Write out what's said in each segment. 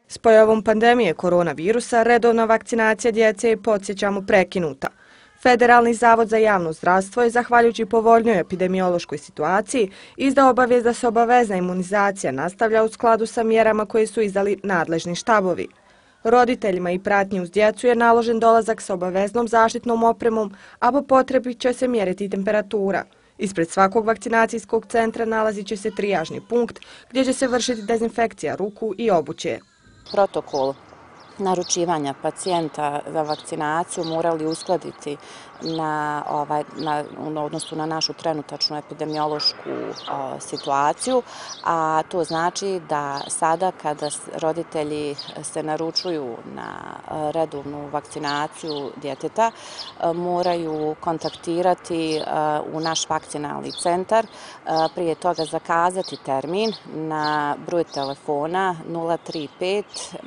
S pojavom pandemije koronavirusa redovna vakcinacija djece je, podsjećamo, prekinuta. Federalni zavod za javno zdravstvo je, zahvaljujući povoljnoj epidemiološkoj situaciji, izdao obavijest da se obavezna imunizacija nastavlja u skladu sa mjerama koje su izdali nadležni štabovi. Roditeljima i pratnji uz djecu je naložen dolazak sa obaveznom zaštitnom opremom, a po potrebi će se mjeriti temperatura. Ispred svakog vakcinacijskog centra nalazit će se trijažni punkt gdje će se vršiti dezinfekcija ruku i obuće. Protokol naručivanja pacijenta za vakcinaciju morali uskladiti u odnosu na našu trenutačnu epidemiološku situaciju, a to znači da sada kada roditelji se naručuju na redovnu vakcinaciju djeteta, moraju kontaktirati u naš vakcinalni centar, prije toga zakazati termin na broj telefona 035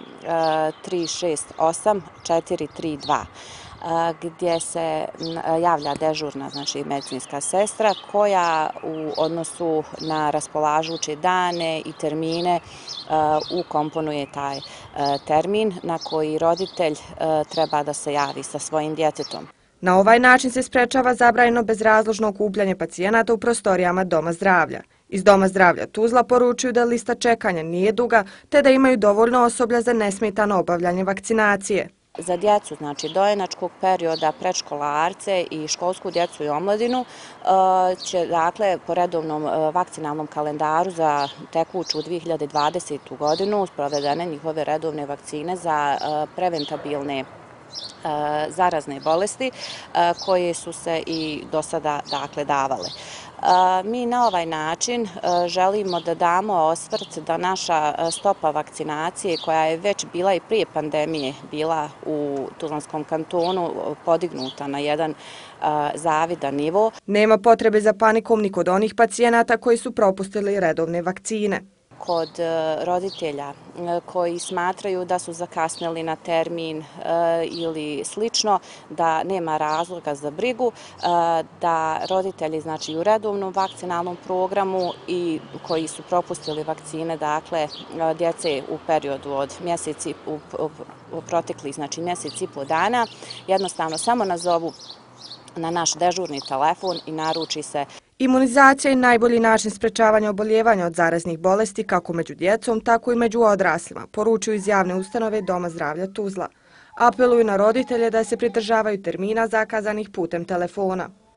368 432. Gdje se javlja dežurna, znači medicinska sestra, koja u odnosu na raspolažuće dane i termine ukomponuje taj termin na koji roditelj treba da se javi sa svojim djetetom. Na ovaj način se sprečava zabranjeno bezrazložno okupljanje pacijenata u prostorijama Doma zdravlja. Iz Doma zdravlja Tuzla poručuju da lista čekanja nije duga, te da imaju dovoljno osoblja za nesmetano obavljanje vakcinacije. Za djecu, znači dojenačkog perioda, predškolarce i školsku djecu i omladinu će, dakle, po redovnom vakcinalnom kalendaru za tekuću 2020. godinu sprovedene njihove redovne vakcine za preventabilne zarazne bolesti koje su se i do sada, dakle, davale. Mi na ovaj način želimo da damo osvrt da naša stopa vakcinacije, koja je već bila i prije pandemije bila u Tuzlanskom kantonu podignuta na jedan zavidan nivo. Nema potrebe za panikom ni kod onih pacijenata koji su propustili redovne vakcine. Kod roditelja koji smatraju da su zakasnili na termin ili slično, da nema razloga za brigu, da roditelji, znači, u redovnom vakcinalnom programu i koji su propustili vakcine, dakle, djece u periodu od u proteklih, znači, mjesec i po dana, jednostavno samo nazovu na naš dežurni telefon i naruči se. Imunizacija je najbolji način sprečavanja oboljevanja od zaraznih bolesti kako među djecom, tako i među odraslima, poručuju iz javne ustanove Doma zdravlja Tuzla. Apeluju na roditelje da se pridržavaju termina zakazanih putem telefona.